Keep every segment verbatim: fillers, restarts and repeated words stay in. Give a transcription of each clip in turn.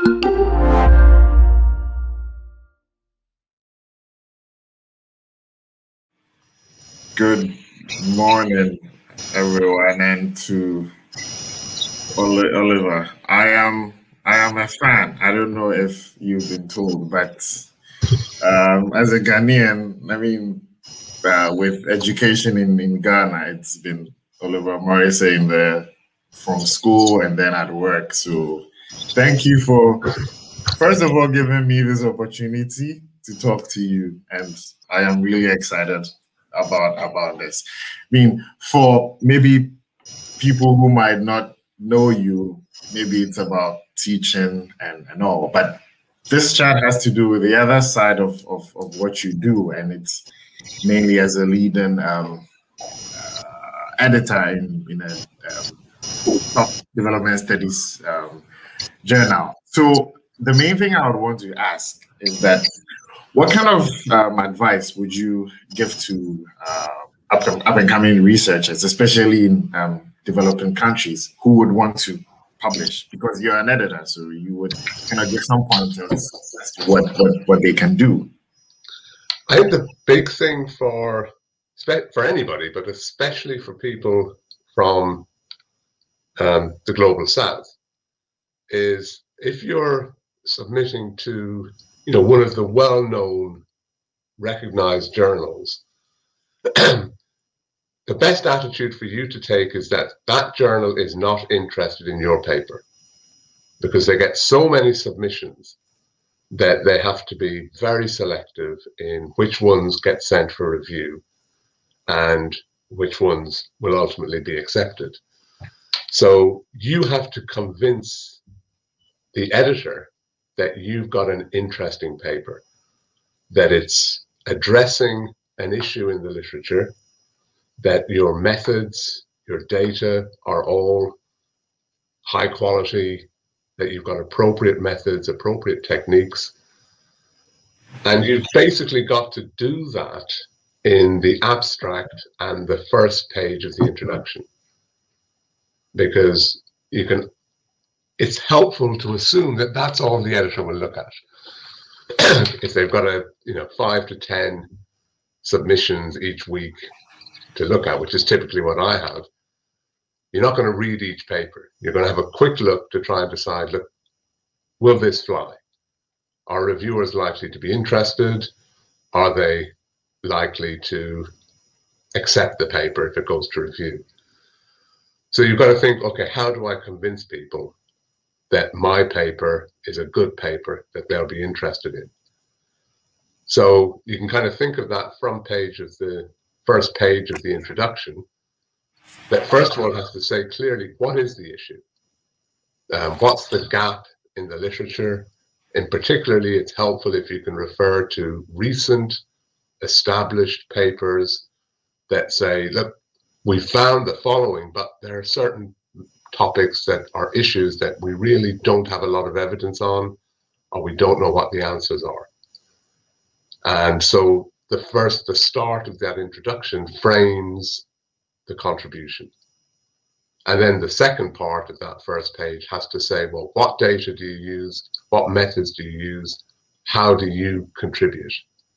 Good morning, everyone, and to Oli- Oliver. I am I am a fan. I don't know if you've been told, but um, as a Ghanaian, I mean, uh, with education in, in Ghana, it's been Oliver Morrissey in the from school and then at work. So thank you for first of all giving me this opportunity to talk to you, and I am really excited about about this. I mean, for maybe people who might not know you, maybe it's about teaching and, and all, but this chat has to do with the other side of, of, of what you do, and it's mainly as a leading um, uh, editor in, in a um, top development studies um, journal. So the main thing I would want to ask is that what kind of um, advice would you give to uh, up, up and coming researchers, especially in um, developing countries, who would want to publish? Because you're an editor, so you would kind of give some pointers as to what, what, what they can do. I think the big thing for for anybody, but especially for people from um, the global south, is if you're submitting to, you know, one of the well-known, recognized journals, the best attitude for you to take is that that journal is not interested in your paper, because they get so many submissions that they have to be very selective in which ones get sent for review and which ones will ultimately be accepted. So you have to convince the editor that you've got an interesting paper, that it's addressing an issue in the literature, that your methods, your data are all high quality, that you've got appropriate methods, appropriate techniques. And you've basically got to do that in the abstract and the first page of the introduction, because you can, it's helpful to assume that that's all the editor will look at. If they've got a, you know, five to ten submissions each week to look at, which is typically what I have, you're not going to read each paper. You're going to have a quick look to try and decide, look, will this fly? Are reviewers likely to be interested? Are they likely to accept the paper if it goes to review? So you've got to think, okay, how do I convince people that my paper is a good paper that they'll be interested in? So you can kind of think of that front page of the first page of the introduction, that first of all has to say clearly, what is the issue? Um, what's the gap in the literature? And particularly, it's helpful if you can refer to recent established papers that say, look, we found the following, but there are certain topics that are issues that we really don't have a lot of evidence on, or we don't know what the answers are. And so the first, the start of that introduction frames the contribution. And then the second part of that first page has to say, well, what data do you use? What methods do you use? How do you contribute?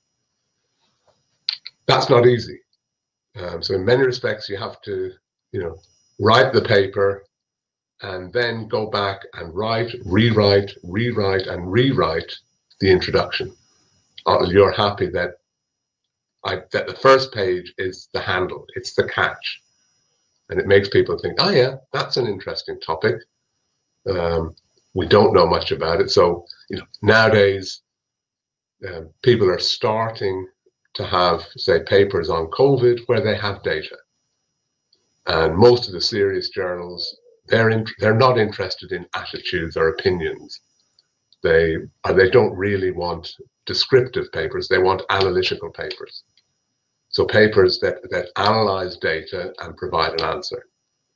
That's not easy. Um, so in many respects, you have to, you know, write the paper and then go back and write, rewrite, rewrite, and rewrite the introduction until you're happy that I, that the first page is the handle, it's the catch. And it makes people think, oh yeah, that's an interesting topic. Um, we don't know much about it. So, you know, nowadays, um, people are starting to have, say, papers on COVID where they have data. And most of the serious journals, they're in, they're not interested in attitudes or opinions. They or they don't really want descriptive papers. They want analytical papers. So papers that, that analyze data and provide an answer.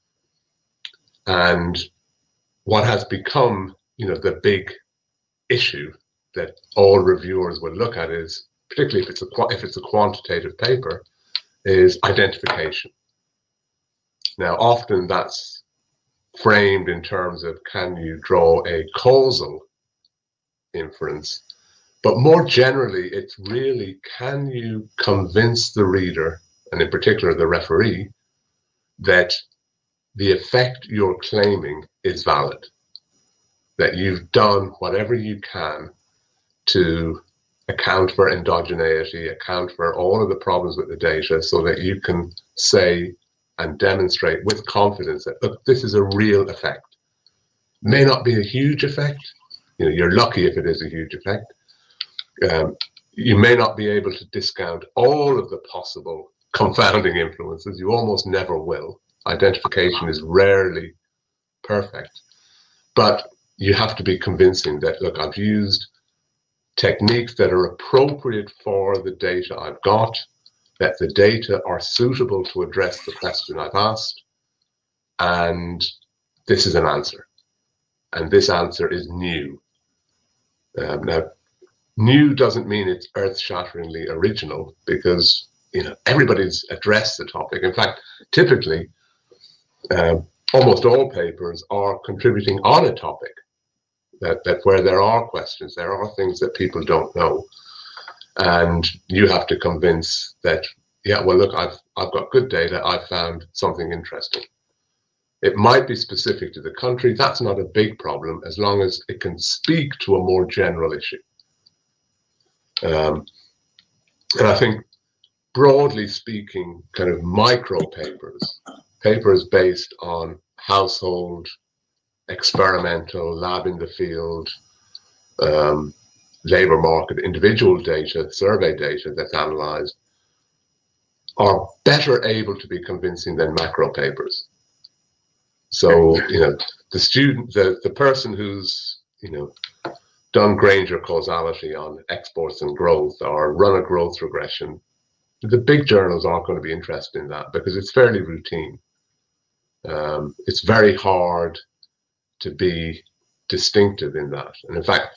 And what has become, you know, the big issue that all reviewers will look at is, particularly if it's a if it's a quantitative paper, is identification. Now, often that's framed in terms of, can you draw a causal inference. But more generally, it's really, can you convince the reader, and in particular the referee, that the effect you're claiming is valid, that you've done whatever you can to account for endogeneity, account for all of the problems with the data, so that you can say and demonstrate with confidence that, look, this is a real effect. May not be a huge effect. You know, you're lucky if it is a huge effect. Um, you may not be able to discount all of the possible confounding influences. You almost never will. Identification is rarely perfect. But you have to be convincing that, look, I've used techniques that are appropriate for the data I've got, that the data are suitable to address the question I've asked, and this is an answer. And this answer is new. Um, now, new doesn't mean it's earth-shatteringly original, because you know everybody's addressed the topic. In fact, typically, uh, almost all papers are contributing on a topic. That, that where there are questions, there are things that people don't know, and you have to convince that, yeah, well, look, I've I've got good data. I've found something interesting. It might be specific to the country. That's not a big problem, as long as it can speak to a more general issue. Um, and I think, broadly speaking, kind of micro papers, papers based on household, experimental, lab in the field, um, labor market, individual data, survey data that's analyzed, are better able to be convincing than macro papers. So, you know, the student, the, the person who's, you know, done Granger causality on exports and growth, or run a growth regression, the big journals aren't going to be interested in that, because it's fairly routine. Um, it's very hard to be distinctive in that. And in fact,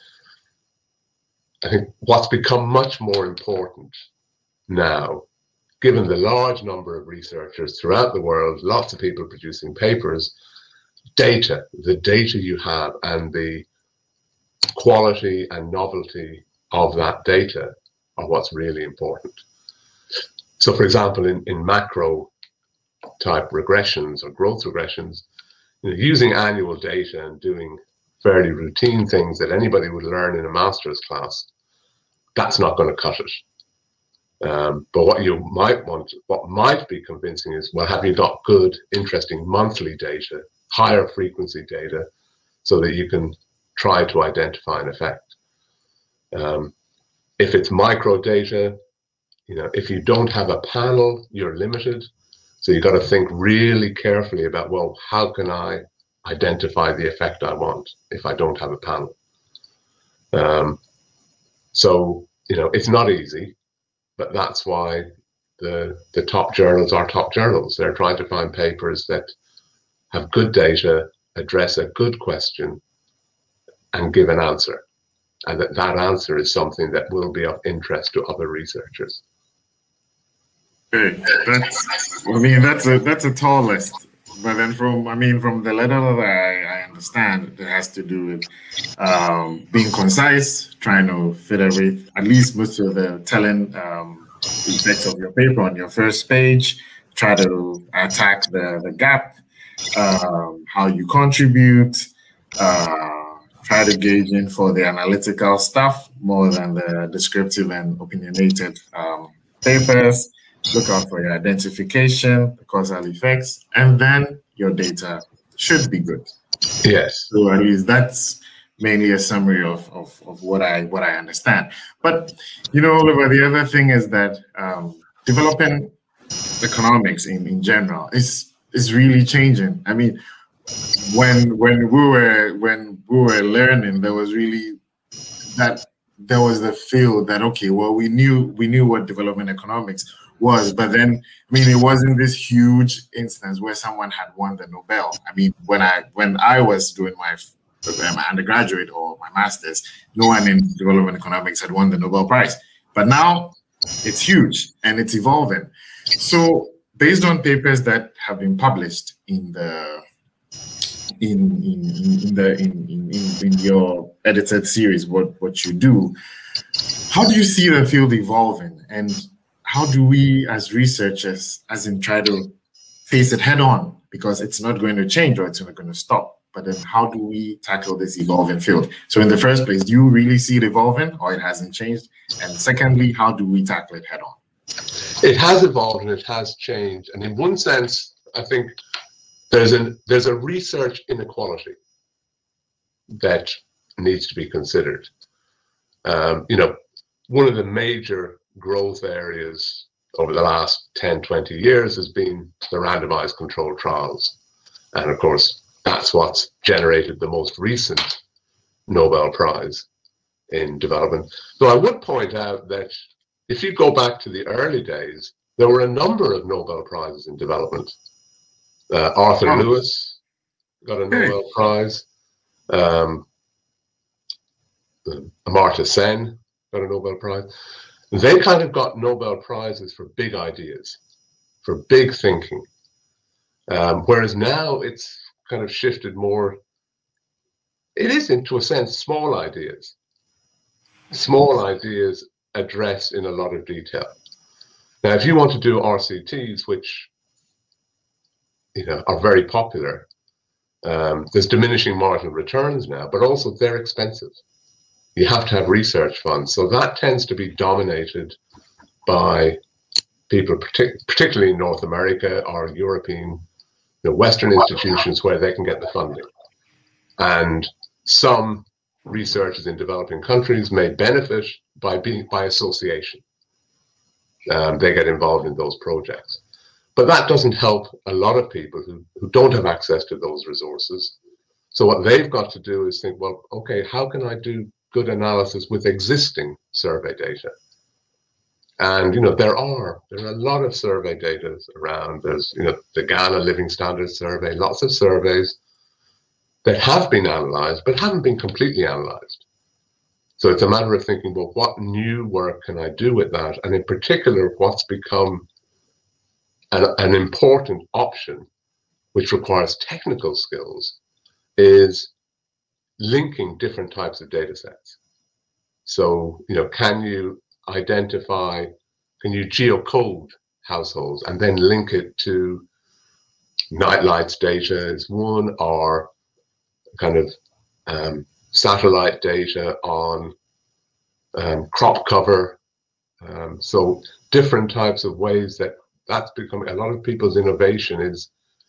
I think what's become much more important now, given the large number of researchers throughout the world, lots of people producing papers, data, the data you have and the quality and novelty of that data are what's really important. So for example, in, in macro type regressions or growth regressions, you know, using annual data and doing fairly routine things that anybody would learn in a master's class, that's not going to cut it. Um, but what you might want, what might be convincing is, well, have you got good, interesting monthly data, higher frequency data, so that you can try to identify an effect. Um, if it's micro data, you know, if you don't have a panel, you're limited. So you've got to think really carefully about, well, how can I identify the effect I want if I don't have a panel? Um, so, you know, it's not easy, but that's why the, the top journals are top journals. They're trying to find papers that have good data, address a good question, and give an answer. And that that answer is something that will be of interest to other researchers. Good. That's, I mean, that's a that's a tall list. But then from, I mean, from the letter that I, I understand, it has to do with um, being concise, trying to fit every, at least most of the telling um, effects of your paper on your first page, try to attack the, the gap, um, how you contribute, uh, try to gauge in for the analytical stuff more than the descriptive and opinionated um, papers. Look out for your identification, the causal effects, and then your data should be good. Yes. So at least that's mainly a summary of, of, of what I what I understand. But you know, Oliver, the other thing is that um, developing economics in, in general is is really changing. I mean, when when we were when we were learning, there was really that there was the feel that okay, well, we knew we knew what development economics was, but then I mean, it wasn't this huge instance where someone had won the Nobel. I mean, when I when I was doing my my undergraduate or my master's, no one in development economics had won the Nobel Prize. But now it's huge and it's evolving. So based on papers that have been published in the in in, in the in, in in your edited series, what what you do. How do you see the field evolving, and how do we as researchers, as in try to face it head on, because it's not going to change or it's not going to stop? But then how do we tackle this evolving field? So in the first place, do you really see it evolving, or it hasn't changed? And secondly, how do we tackle it head on? It has evolved and it has changed. And in one sense, I think there's an there's a research inequality that needs to be considered. Um, you know, one of the major growth areas over the last ten, twenty years has been the randomized controlled trials. And of course, that's what's generated the most recent Nobel Prize in development. Though I would point out that if you go back to the early days, there were a number of Nobel Prizes in development. Uh, Arthur oh. Lewis got a Nobel hey. Prize. Um, Amartya Sen got a Nobel Prize. They kind of got Nobel Prizes for big ideas, for big thinking. Um, whereas now it's kind of shifted more, it is into a sense small ideas. Small ideas addressed in a lot of detail. Now, if you want to do R C Ts, which you know are very popular, um, there's diminishing marginal returns now, but also they're expensive. You have to have research funds. So that tends to be dominated by people, partic particularly in North America or European, you know, Western institutions where they can get the funding. And some researchers in developing countries may benefit by being by association. Um, they get involved in those projects. But that doesn't help a lot of people who, who don't have access to those resources. So what they've got to do is think, well, okay, how can I do good analysis with existing survey data? And you know, there are there are a lot of survey data around. There's you know the Ghana Living Standards Survey, lots of surveys that have been analyzed but haven't been completely analyzed. So it's a matter of thinking, well, what new work can I do with that? And in particular, what's become an, an important option, which requires technical skills, is linking different types of data sets. So, you know, can you identify, can you geocode households and then link it to nightlights data is one, or kind of um, satellite data on um, crop cover. Um, so different types of ways that that's becoming, a lot of people's innovation is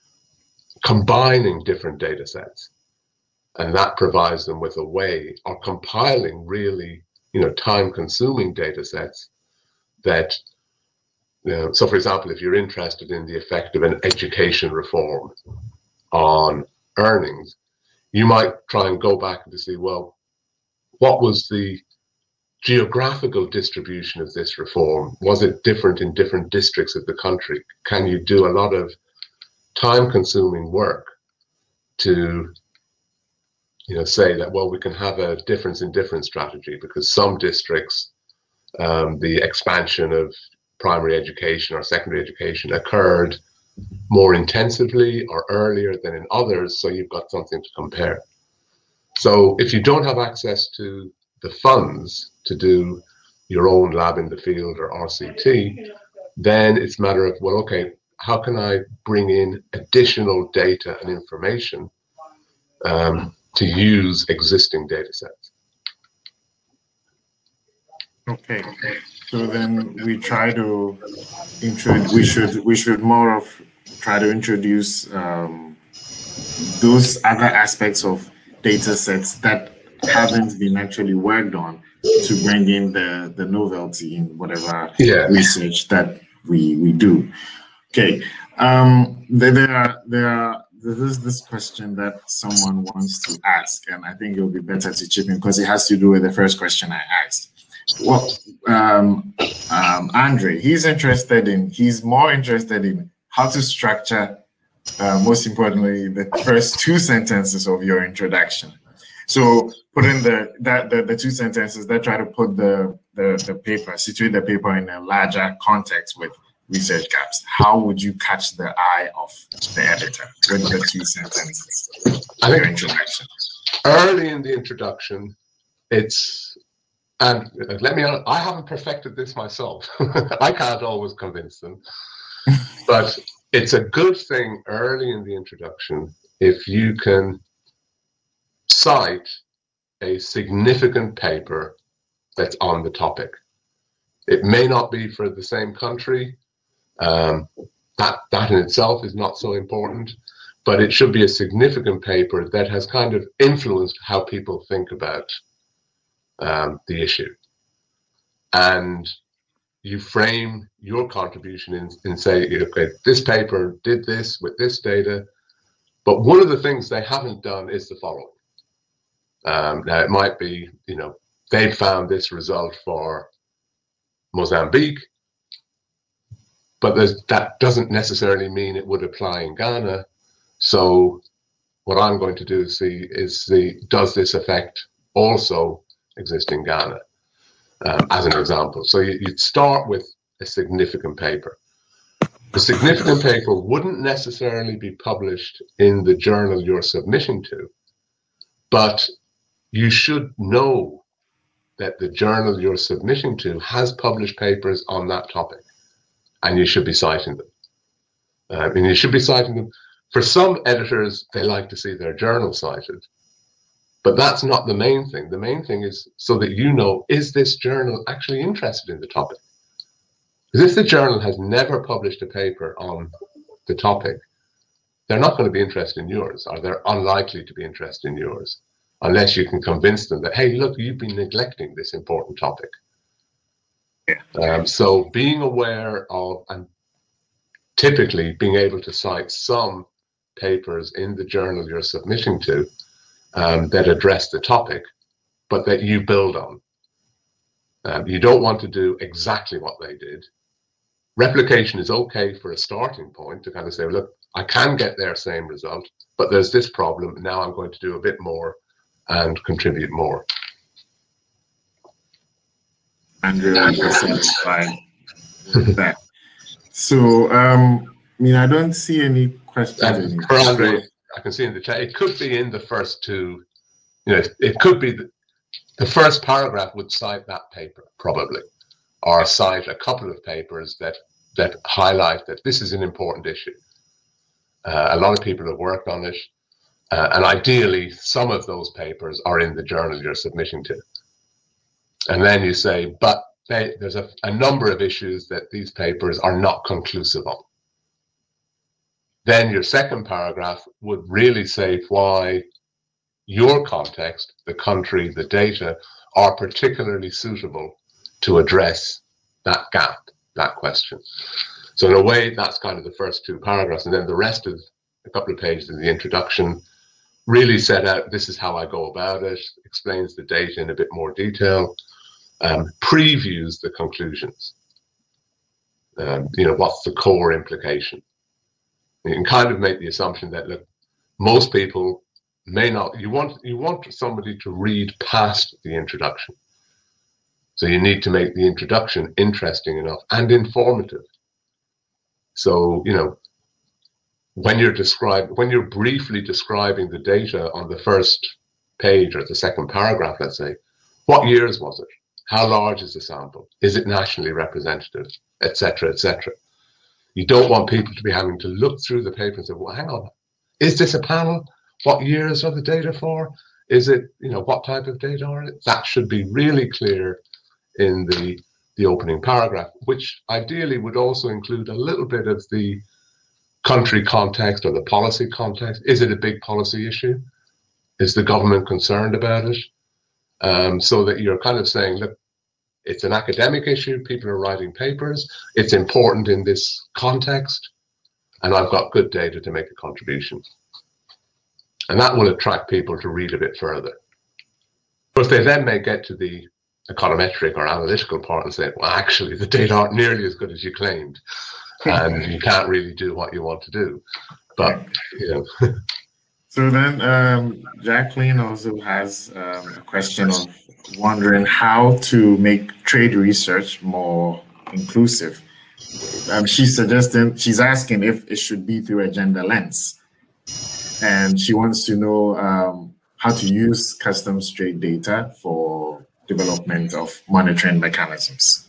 combining different data sets. And that provides them with a way of compiling really, you know, time-consuming data sets that, you know, so for example, if you're interested in the effect of an education reform on earnings, you might try and go back to see, well, what was the geographical distribution of this reform? Was it different in different districts of the country? Can you do a lot of time-consuming work to, you know, say that, well, we can have a difference in difference strategy because some districts, um, the expansion of primary education or secondary education occurred more intensively or earlier than in others, so you've got something to compare. So if you don't have access to the funds to do your own lab in the field or R C T, then it's a matter of, well, okay, how can I bring in additional data and information um, to use existing data sets? Okay, so then we try to introduce, we should, we should more of try to introduce um, those other aspects of data sets that haven't been actually worked on to bring in the, the novelty in whatever yeah. research that we, we do. Okay, um, there, there are, there are, there's this question that someone wants to ask, and I think it would be better to chip in because it has to do with the first question I asked. Well, um, um, Andre, he's interested in, he's more interested in how to structure, uh, most importantly, the first two sentences of your introduction. So put in the, that, the, the two sentences that try to put the, the, the paper, situate the paper in a larger context with research gaps, how would you catch the eye of the editor with the two sentences I in your think introduction? Early in the introduction, it's, and let me, I haven't perfected this myself. I can't always convince them, but it's a good thing early in the introduction if you can cite a significant paper that's on the topic. It may not be for the same country. Um, that, that in itself is not so important, but it should be a significant paper that has kind of influenced how people think about um, the issue. And you frame your contribution in, in say, okay, this paper did this with this data, but one of the things they haven't done is the following. Um, now, it might be, you know, they found this result for Mozambique, but that doesn't necessarily mean it would apply in Ghana. So what I'm going to do is see, is see does this affect also exist in Ghana, um, as an example. So you, you'd start with a significant paper. The significant paper wouldn't necessarily be published in the journal you're submitting to, but you should know that the journal you're submitting to has published papers on that topic, and you should be citing them. Uh, and you should be citing them. For some editors, they like to see their journal cited, but that's not the main thing. The main thing is so that you know, is this journal actually interested in the topic? Because if the journal has never published a paper on the topic, they're not going to be interested in yours, or they're unlikely to be interested in yours, unless you can convince them that, hey, look, you've been neglecting this important topic. Yeah. Um, so being aware of, and typically being able to cite some papers in the journal you're submitting to um, that address the topic, but that you build on. Um, you don't want to do exactly what they did. Replication is okay for a starting point to kind of say, look, I can get their same result, but there's this problem. Now I'm going to do a bit more and contribute more. Andrew, I'm satisfied with that. So, um, I mean, I don't see any questions. And for Andre, I can see in the chat, it could be in the first two, you know, it, it could be the, the first paragraph would cite that paper, probably, or cite a couple of papers that, that highlight that this is an important issue. Uh, a lot of people have worked on it, uh, and ideally, some of those papers are in the journal you're submitting to. And then you say, but they, there's a, a number of issues that these papers are not conclusive on. Then your second paragraph would really say why your context, the country, the data, are particularly suitable to address that gap, that question. So in a way, that's kind of the first two paragraphs. And then the rest of a couple of pages in the introduction really set out, this is how I go about it, explains the data in a bit more detail, um, previews the conclusions. Um, you know, what's the core implication? You can kind of make the assumption that, look, most people may not, you want, you want somebody to read past the introduction. So you need to make the introduction interesting enough and informative. So, you know, when you're describing, when you're briefly describing the data on the first page or the second paragraph, let's say, what years was it? How large is the sample? Is it nationally representative, et cetera, et cetera? You don't want people to be having to look through the paper and say, well, hang on, is this a panel? What years are the data for? Is it, you know, what type of data are it? That should be really clear in the, the opening paragraph, which ideally would also include a little bit of the country context or the policy context. Is it a big policy issue? Is the government concerned about it? Um, so that you're kind of saying, look, it's an academic issue, people are writing papers, it's important in this context, and I've got good data to make a contribution. And that will attract people to read a bit further. Of course, they then may get to the econometric or analytical part and say, well, actually, the data aren't nearly as good as you claimed, and you can't really do what you want to do. But, you know. So then um, Jacqueline also has um, a question of wondering how to make trade research more inclusive. um, she's suggesting, she's asking if it should be through a gender lens. And she wants to know um, how to use customs trade data for development of monitoring mechanisms.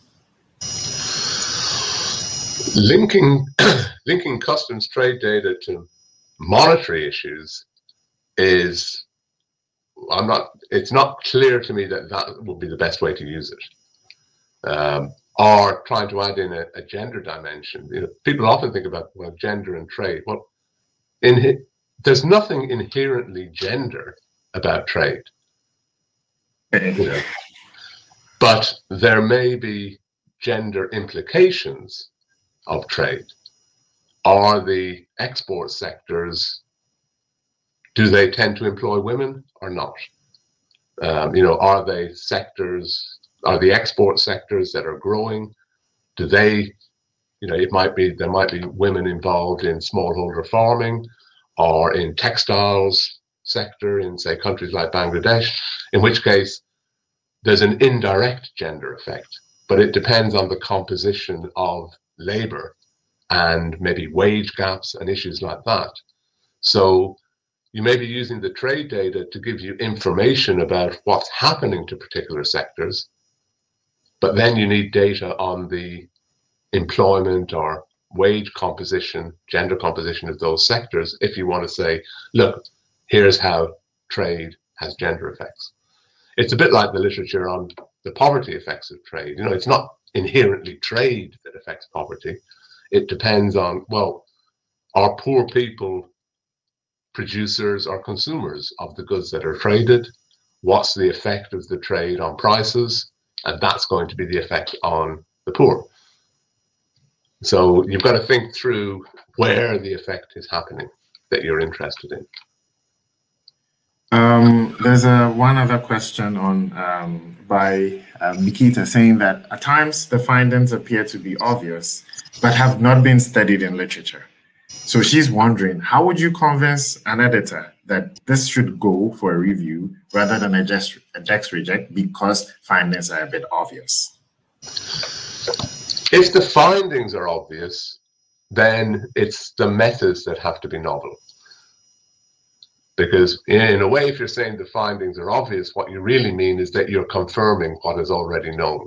Linking, linking customs trade data to monetary issues is, I'm not, it's not clear to me that that would be the best way to use it. Um, or trying to add in a, a gender dimension. You know, people often think about, well, gender and trade. Well, in, there's nothing inherently gender about trade. You know, but there may be gender implications of trade. Are the export sectors, do they tend to employ women or not? Um, you know, are they sectors, are the export sectors that are growing, do they, you know, it might be, there might be women involved in smallholder farming or in textiles sector in, say, countries like Bangladesh, in which case there's an indirect gender effect, but it depends on the composition of labor and maybe wage gaps and issues like that. So you may be using the trade data to give you information about what's happening to particular sectors, but then you need data on the employment or wage composition, gender composition of those sectors if you want to say, look, here's how trade has gender effects. It's a bit like the literature on the poverty effects of trade. You know, it's not inherently trade that affects poverty. It depends on, well, are poor people producers or consumers of the goods that are traded? What's the effect of the trade on prices? And that's going to be the effect on the poor. So you've got to think through where the effect is happening that you're interested in. Um, there's a one other question on um, by uh, Nikita saying that at times the findings appear to be obvious, but have not been studied in literature. So she's wondering, how would you convince an editor that this should go for a review rather than a just, a just reject because findings are a bit obvious? If the findings are obvious, then it's the methods that have to be novel. Because in a way, if you're saying the findings are obvious, what you really mean is that you're confirming what is already known.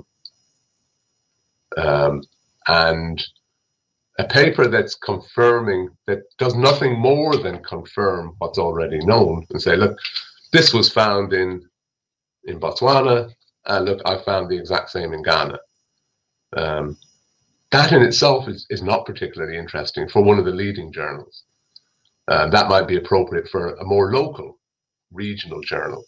Um, and a paper that's confirming, that does nothing more than confirm what's already known and say, look, this was found in, in Botswana, and look, I found the exact same in Ghana. Um, that in itself is, is not particularly interesting for one of the leading journals. Uh, that might be appropriate for a more local, regional journal.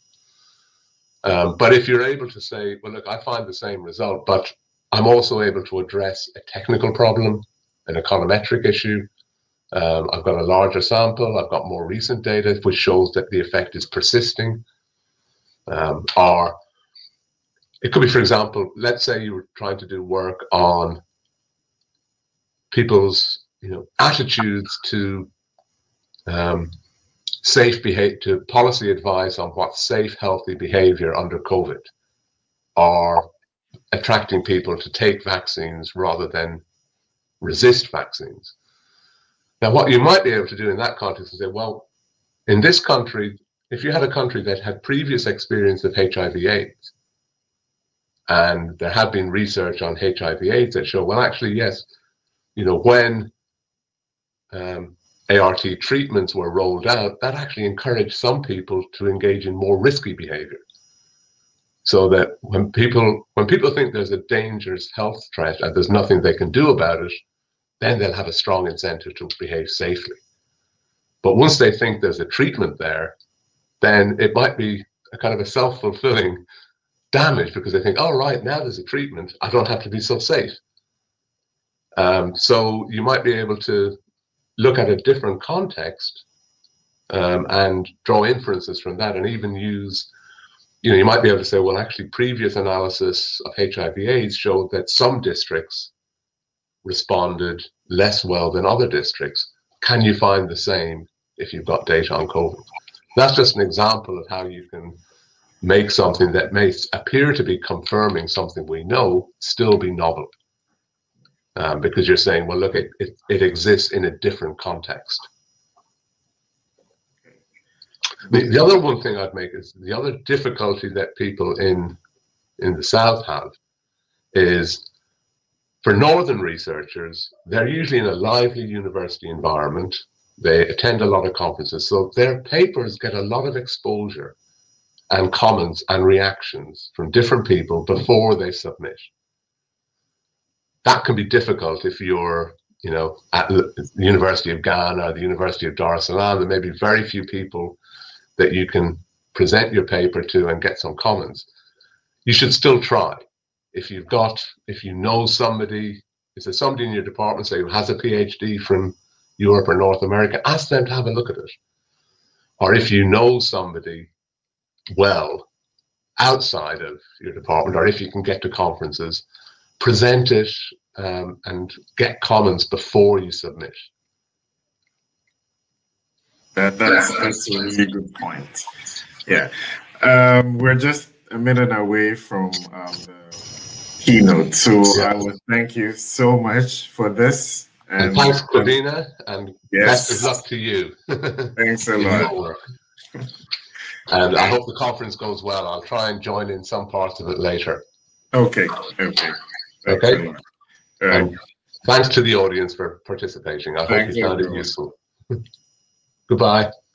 Um, but if you're able to say, well, look, I find the same result, but I'm also able to address a technical problem, an econometric issue. Um, I've got a larger sample. I've got more recent data, which shows that the effect is persisting. Um, or it could be, for example, let's say you were trying to do work on people's, you know, attitudes to Um, safe behavior, to policy advice on what's safe, healthy behavior under COVID, or attracting people to take vaccines rather than resist vaccines. Now, what you might be able to do in that context is say, well, in this country, if you had a country that had previous experience of H I V AIDS, and there had been research on H I V AIDS that show, well, actually, yes, you know, when um, A R T treatments were rolled out, that actually encouraged some people to engage in more risky behavior. So that when people when people think there's a dangerous health threat and there's nothing they can do about it, then they'll have a strong incentive to behave safely. But once they think there's a treatment there, then it might be a kind of a self-fulfilling damage, because they think, oh, right, now there's a treatment, I don't have to be so safe. Um, so you might be able to look at a different context um, and draw inferences from that, and even use, you know, you might be able to say, well, actually, previous analysis of H I V AIDS showed that some districts responded less well than other districts. Can you find the same if you've got data on COVID? That's just an example of how you can make something that may appear to be confirming something we know still be novel. um, because you're saying, well, look, it, it, it exists in a different context. The, the other one thing I'd make is the other difficulty that people in in the South have is, for Northern researchers, they're usually in a lively university environment. They attend a lot of conferences, so their papers get a lot of exposure and comments and reactions from different people before they submit. That can be difficult if you're, you know, at the University of Ghana or the University of Dar es Salaam. There may be very few people that you can present your paper to and get some comments. You should still try. If you've got, if you know somebody, if there's somebody in your department, say, who has a PhD from Europe or North America, ask them to have a look at it. Or if you know somebody well outside of your department, or if you can get to conferences, present it um, and get comments before you submit. That, that's, that's a really good point. Yeah. Um, we're just a minute away from um, the keynote. So yeah. I would thank you so much for this. And, and thanks, Kwabena, and yes. best of luck to you. Thanks a lot. And I hope the conference goes well. I'll try and join in some parts of it later. Okay. Okay. Thanks okay. Right. And thanks to the audience for participating. I thanks hope you found it useful. Goodbye.